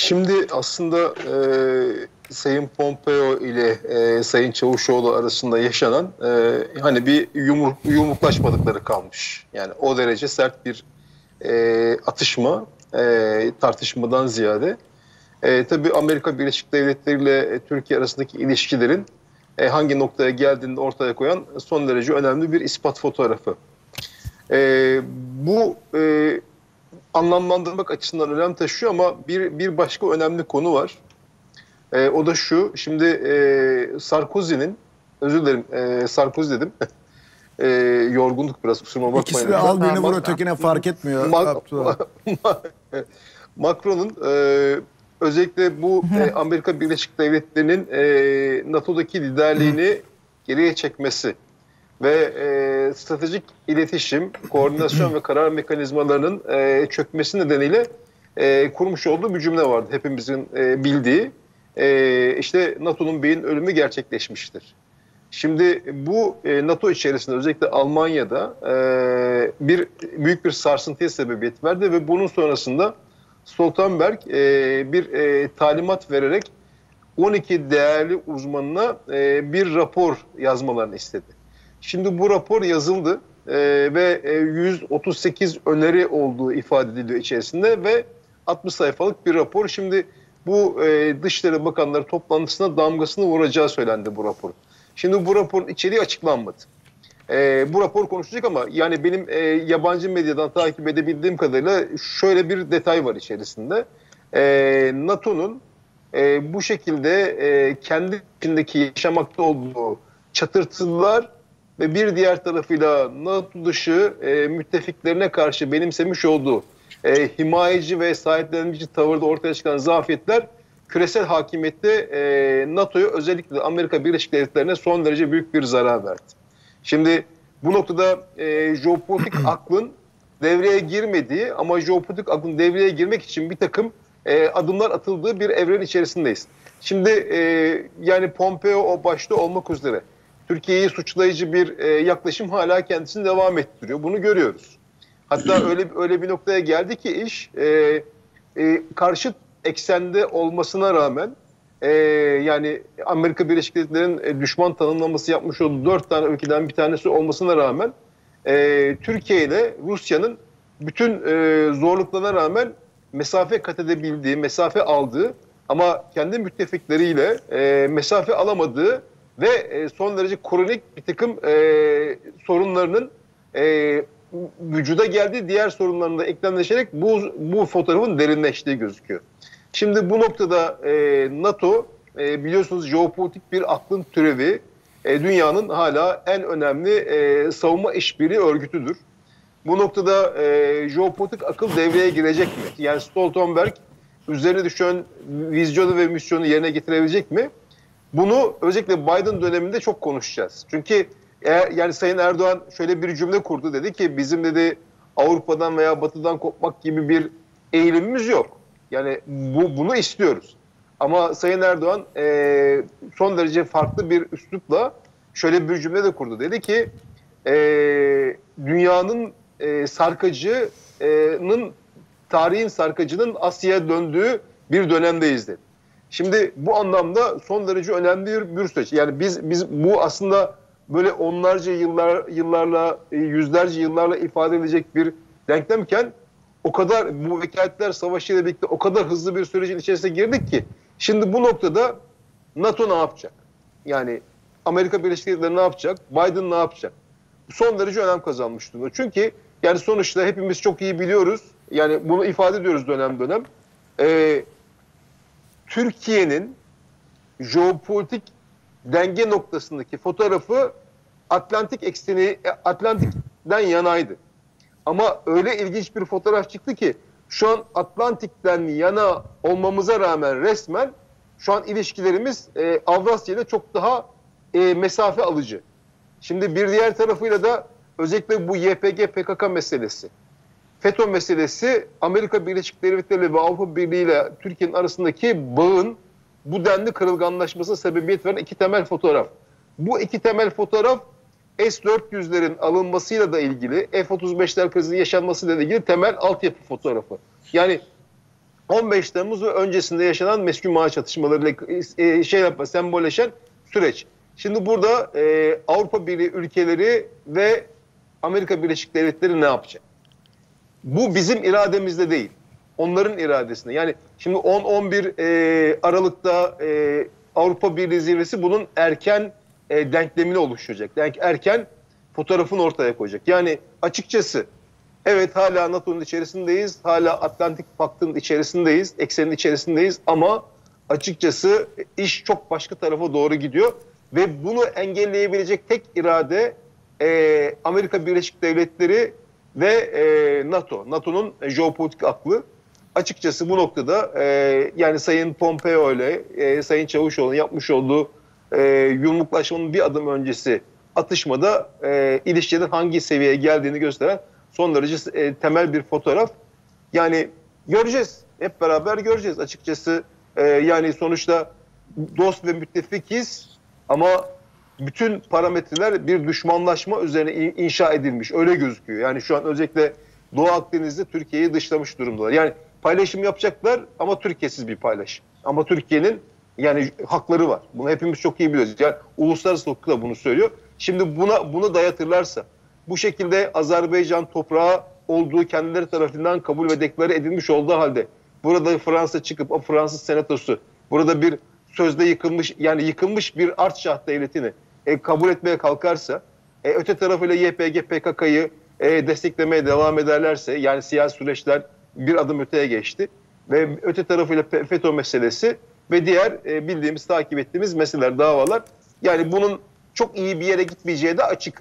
Şimdi aslında Sayın Pompeo ile Sayın Çavuşoğlu arasında yaşanan hani bir yumruklaşmadıkları kalmış. Yani o derece sert bir atışma, tartışmadan ziyade. Tabii Amerika Birleşik Devletleri ile Türkiye arasındaki ilişkilerin hangi noktaya geldiğini ortaya koyan son derece önemli bir ispat fotoğrafı. Bu anlamlandırmak açısından önem taşıyor ama bir başka önemli konu var. O da şu, şimdi Sarkozy'nin, özür dilerim Sarkozy dedim, yorgunluk biraz, kusuruma bakmayın. İkisi de al birini vur ötekine fark etmiyor. Macron'un özellikle bu Amerika Birleşik Devletleri'nin NATO'daki liderliğini geriye çekmesi ve stratejik iletişim, koordinasyon ve karar mekanizmalarının çökmesi nedeniyle kurmuş olduğu bir cümle vardı. Hepimizin bildiği. İşte NATO'nun beyin ölümü gerçekleşmiştir. Şimdi bu NATO içerisinde özellikle Almanya'da büyük bir sarsıntıya sebebiyet verdi ve bunun sonrasında Stoltenberg bir talimat vererek 12 değerli uzmanına bir rapor yazmalarını istedi. Şimdi bu rapor yazıldı ve 138 öneri olduğu ifade ediliyor içerisinde ve 60 sayfalık bir rapor. Şimdi bu Dışişleri Bakanları toplantısına damgasını vuracağı söylendi bu rapor. Şimdi bu raporun içeriği açıklanmadı. Bu rapor konuşacak ama yani benim yabancı medyadan takip edebildiğim kadarıyla şöyle bir detay var içerisinde. NATO'nun bu şekilde kendi içindeki yaşamakta olduğu çatırtılar ve bir diğer tarafıyla NATO dışı müttefiklerine karşı benimsemiş olduğu himayeci ve sahiplenici tavırda ortaya çıkan zafiyetler küresel hakimiyette NATO'ya, özellikle Amerika Birleşik Devletleri'ne son derece büyük bir zarar verdi. Şimdi bu noktada jeopolitik aklın devreye girmediği ama jeopolitik aklın devreye girmek için bir takım adımlar atıldığı bir evren içerisindeyiz. Şimdi yani Pompeo o başta olmak üzere Türkiye'yi suçlayıcı bir yaklaşım hala kendisini devam ettiriyor. Bunu görüyoruz. Hatta öyle bir noktaya geldi ki iş karşıt eksende olmasına rağmen yani Amerika Birleşik Devletleri'nin düşman tanımlaması yapmış olduğu 4 tane ülkeden bir tanesi olmasına rağmen Türkiye ile Rusya'nın bütün zorluklarına rağmen mesafe kat edebildiği, mesafe aldığı ama kendi müttefikleriyle mesafe alamadığı ve son derece kronik bir takım sorunlarının vücuda geldiği diğer sorunlarına da eklemleşerek bu fotoğrafın derinleştiği gözüküyor. Şimdi bu noktada NATO biliyorsunuz jeopolitik bir aklın türevi, dünyanın hala en önemli savunma işbirliği örgütüdür. Bu noktada jeopolitik akıl devreye girecek mi? Yani Stoltenberg üzerine düşen vizyonu ve misyonu yerine getirebilecek mi? Bunu özellikle Biden döneminde çok konuşacağız. Çünkü yani Sayın Erdoğan şöyle bir cümle kurdu, dedi ki bizim dedi Avrupa'dan veya Batı'dan kopmak gibi bir eğilimimiz yok. Yani bunu istiyoruz. Ama Sayın Erdoğan son derece farklı bir üslupla şöyle bir cümle de kurdu. Dedi ki dünyanın sarkacının, tarihin sarkacının Asya'ya döndüğü bir dönemdeyiz dedi. Şimdi bu anlamda son derece önemli bir süreç. Yani biz bu aslında böyle onlarca yıllarla, yüzlerce yıllarla ifade edilecek bir denklemken o kadar bu vekaletler savaşıyla birlikte o kadar hızlı bir sürecin içerisine girdik ki şimdi bu noktada NATO ne yapacak? Yani Amerika Birleşik Devletleri ne yapacak? Biden ne yapacak? Son derece önem kazanmış durumda. Çünkü yani sonuçta hepimiz çok iyi biliyoruz. Yani bunu ifade ediyoruz dönem dönem. Türkiye'nin jeopolitik denge noktasındaki fotoğrafı Atlantik'ten yanaydı. Ama öyle ilginç bir fotoğraf çıktı ki şu an Atlantik'ten yana olmamıza rağmen resmen şu an ilişkilerimiz Avrasya ile çok daha mesafe alıcı. Şimdi bir diğer tarafıyla da özellikle bu YPG PKK meselesi, FETÖ meselesi, Amerika Birleşik Devletleri ve Avrupa Birliği ile Türkiye'nin arasındaki bağın bu denli kırılganlaşmasına sebebiyet veren iki temel fotoğraf. Bu iki temel fotoğraf S-400'lerin alınmasıyla da ilgili, F-35'ler krizinin yaşanmasıyla da ilgili temel altyapı fotoğrafı. Yani 15 Temmuz ve öncesinde yaşanan meskun maaş çatışmalarıyla sembolleşen süreç. Şimdi burada Avrupa Birliği ülkeleri ve Amerika Birleşik Devletleri ne yapacak? Bu bizim irademizde değil. Onların iradesinde. Yani şimdi 10-11 Aralık'ta Avrupa Birliği zirvesi bunun erken denklemini oluşturacak. Yani erken fotoğrafını ortaya koyacak. Yani açıkçası evet hala NATO'nun içerisindeyiz. Hala Atlantik Paktı'nın içerisindeyiz. Eksenin içerisindeyiz ama açıkçası iş çok başka tarafa doğru gidiyor. Ve bunu engelleyebilecek tek irade Amerika Birleşik Devletleri ve NATO. NATO'nun jeopolitik aklı. Açıkçası bu noktada yani Sayın Pompeo ile Sayın Çavuşoğlu'nun yapmış olduğu yumruklaşmanın bir adım öncesi atışmada ilişkilerin hangi seviyeye geldiğini gösteren son derece temel bir fotoğraf. Yani göreceğiz. Hep beraber göreceğiz açıkçası. Yani sonuçta dost ve müttefikiz ama bütün parametreler bir düşmanlaşma üzerine inşa edilmiş. Öyle gözüküyor. Yani şu an özellikle Doğu Akdeniz'de Türkiye'yi dışlamış durumdalar. Yani paylaşım yapacaklar ama Türkiye'siz bir paylaşım. Ama Türkiye'nin yani hakları var. Bunu hepimiz çok iyi biliyoruz. Yani uluslararası hukuk da bunu söylüyor. Şimdi bunu dayatırlarsa, bu şekilde Azerbaycan toprağı olduğu kendileri tarafından kabul ve deklare edilmiş olduğu halde burada Fransa çıkıp o Fransız senatosu burada bir sözde yıkılmış bir Artsakh devletini kabul etmeye kalkarsa, öte tarafıyla YPG PKK'yı desteklemeye devam ederlerse, yani siyasi süreçler bir adım öteye geçti ve öte tarafıyla FETÖ meselesi ve diğer bildiğimiz, takip ettiğimiz meseleler, davalar, yani bunun çok iyi bir yere gitmeyeceği de açık.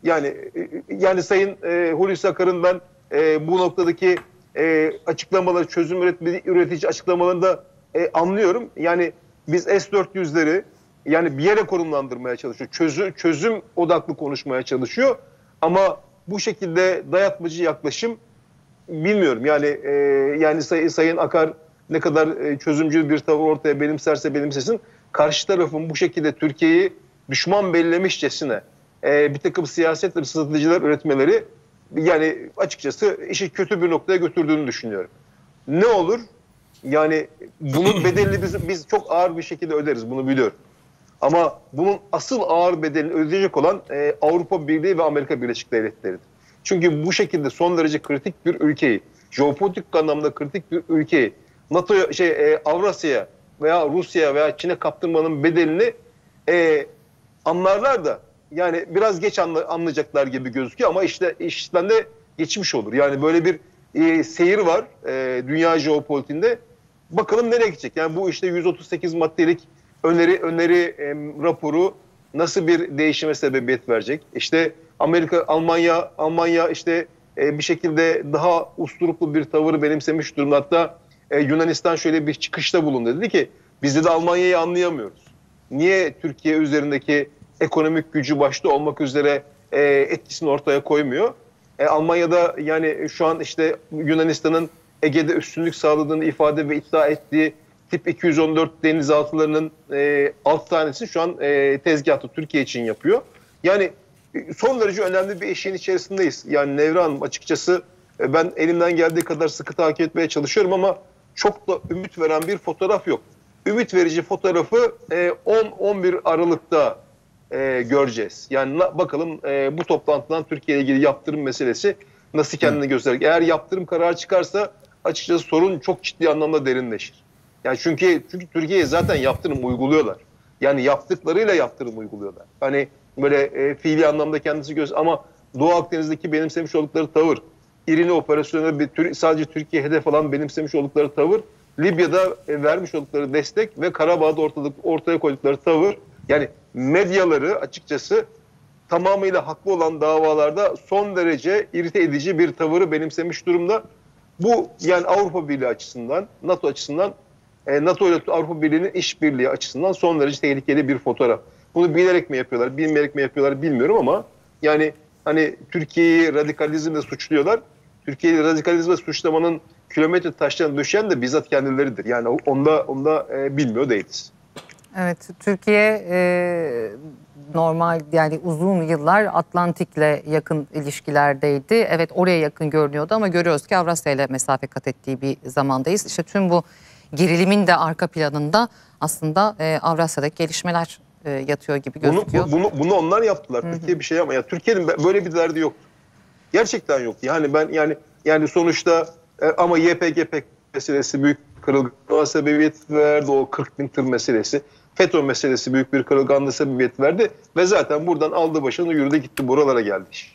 Yani Sayın Hulusi Akar'ın ben bu noktadaki açıklamaları, çözüm üretici açıklamalarını da anlıyorum. Yani biz S-400'leri yani bir yere konumlandırmaya çalışıyor. Çözüm odaklı konuşmaya çalışıyor. Ama bu şekilde dayatmacı yaklaşım bilmiyorum. Yani Sayın Akar ne kadar çözümcül bir tavır ortaya benimsesin, karşı tarafın bu şekilde Türkiye'yi düşman bellemişçesine bir takım siyaset ve stratejiler üretmeleri, yani açıkçası işi kötü bir noktaya götürdüğünü düşünüyorum. Ne olur? Yani bunun bedelini biz çok ağır bir şekilde öderiz, bunu biliyorum. Ama bunun asıl ağır bedelini ödeyecek olan Avrupa Birliği ve Amerika Birleşik Devletleri'dir. Çünkü bu şekilde son derece kritik bir ülkeyi, jeopolitik anlamda kritik bir ülkeyi Avrasya'ya veya Rusya'ya veya Çin'e kaptırmanın bedelini anlarlar da yani biraz geç anlayacaklar gibi gözüküyor ama işte işten de geçmiş olur. Yani böyle bir seyir var dünya jeopolitiğinde. Bakalım nereye gidecek? Yani bu işte 138 maddelik öneri raporu nasıl bir değişime sebebiyet verecek? İşte Almanya işte bir şekilde daha usturuplu bir tavır benimsemiş durumda. Hatta Yunanistan şöyle bir çıkışta bulundu. Dedi ki biz de Almanya'yı anlayamıyoruz. Niye Türkiye üzerindeki ekonomik gücü başta olmak üzere etkisini ortaya koymuyor? Almanya'da yani şu an işte Yunanistan'ın Ege'de üstünlük sağladığını ifade ve iddia ettiği tip 214 denizaltılarının 6 tanesi şu an tezgahta Türkiye için yapıyor. Yani son derece önemli bir eşiğin içerisindeyiz. Yani Nevra Hanım, açıkçası ben elimden geldiği kadar sıkı takip etmeye çalışıyorum ama çok da ümit veren bir fotoğraf yok. Ümit verici fotoğrafı 10-11 Aralık'ta göreceğiz. Yani bakalım bu toplantıdan Türkiye ile ilgili yaptırım meselesi nasıl kendini gösterecek. Eğer yaptırım kararı çıkarsa açıkçası sorun çok ciddi anlamda derinleşir. Yani çünkü Türkiye'ye zaten yaptırım uyguluyorlar. Yani yaptıklarıyla yaptırım uyguluyorlar. Hani böyle fiili anlamda kendisi ama Doğu Akdeniz'deki benimsemiş oldukları tavır, İrini operasyonel sadece Türkiye hedef alan benimsemiş oldukları tavır, Libya'da vermiş oldukları destek ve Karabağ'da ortaya koydukları tavır, yani medyaları açıkçası tamamıyla haklı olan davalarda son derece irite edici bir tavırı benimsemiş durumda. Bu yani Avrupa Birliği açısından, NATO açısından, NATO ile Avrupa Birliği'nin işbirliği açısından son derece tehlikeli bir fotoğraf. Bunu bilerek mi yapıyorlar, bilmeyerek mi yapıyorlar bilmiyorum ama yani hani Türkiye'yi radikalizmle suçluyorlar. Türkiye'yi radikalizmle suçlamanın kilometre taşlarına düşen de bizzat kendileridir. Yani onda bilmiyor değiliz. Evet, Türkiye normal yani uzun yıllar Atlantik'le yakın ilişkilerdeydi. Evet, oraya yakın görünüyordu ama görüyoruz ki Avrasya ile mesafe kat ettiği bir zamandayız. İşte tüm bu gerilimin de arka planında aslında Avrasya'daki gelişmeler yatıyor gibi gözüküyor. Bunu onlar yaptılar. Türkiye bir şey yapmadı. Yani Türkiye'nin böyle bir derdi yok. Gerçekten yok. Yani ben yani sonuçta ama YPG meselesi büyük kırılganlığa sebebiyet verdi. O 40 bin tır meselesi. FETÖ meselesi büyük bir kırılganlığa sebebiyet verdi. Ve zaten buradan aldı başını yürüdü gitti, buralara geldi.